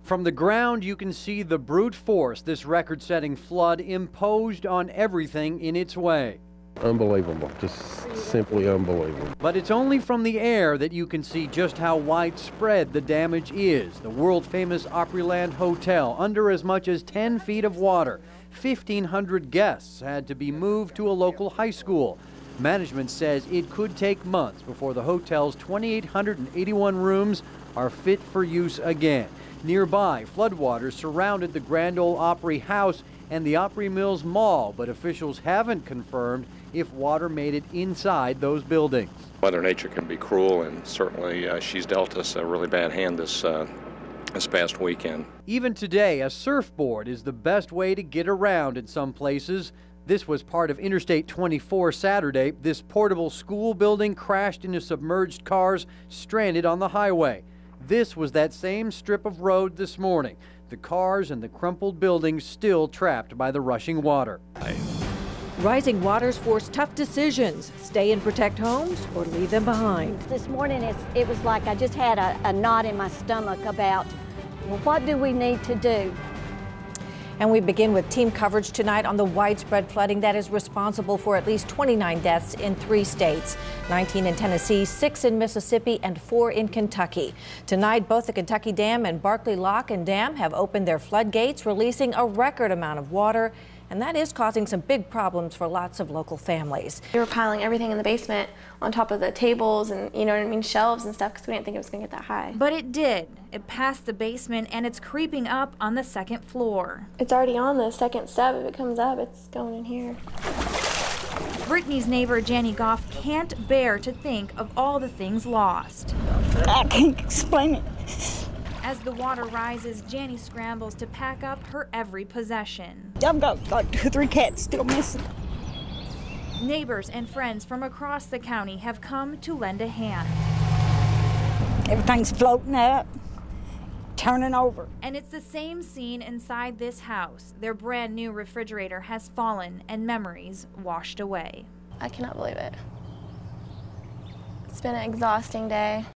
From the ground, you can see the brute force this record-setting flood imposed on everything in its way. Unbelievable, just simply unbelievable. But it's only from the air that you can see just how widespread the damage is. The world-famous Opryland Hotel under as much as 10 feet of water. 1,500 guests had to be moved to a local high school. Management says it could take months before the hotel's 2,881 rooms are fit for use again. Nearby, floodwaters surrounded the Grand Ole Opry House and the Opry Mills Mall, but officials haven't confirmed if water made it inside those buildings. Mother Nature can be cruel, and certainly she's dealt us a really bad hand this past weekend. Even today, a surfboard is the best way to get around in some places. This was part of Interstate 24 Saturday. This portable school building crashed into submerged cars stranded on the highway. This was that same strip of road this morning. The cars and the crumpled buildings still trapped by the rushing water. Rising waters force tough decisions: stay and protect homes or leave them behind. This morning it was like I just had a knot in my stomach about, well, what do we need to do? And we begin with team coverage tonight on the widespread flooding that is responsible for at least 29 deaths in 3 states, 19 in Tennessee, 6 in Mississippi, and 4 in Kentucky. Tonight, both the Kentucky Dam and Barkley Lock and Dam have opened their floodgates, releasing a record amount of water, and that is causing some big problems for lots of local families. We were piling everything in the basement on top of the tables and, you know what I mean, shelves and stuff, because we didn't think it was going to get that high. But it did. It passed the basement and it's creeping up on the 2nd floor. It's already on the 2nd step. If it comes up, it's going in here. Brittany's neighbor, Janny Goff, can't bear to think of all the things lost. I can't explain it. As the water rises, Janny scrambles to pack up her every possession. I've got like 2 or 3 cats still missing. Neighbors and friends from across the county have come to lend a hand. Everything's floating up, turning over. And it's the same scene inside this house. Their brand new refrigerator has fallen and memories washed away. I cannot believe it. It's been an exhausting day.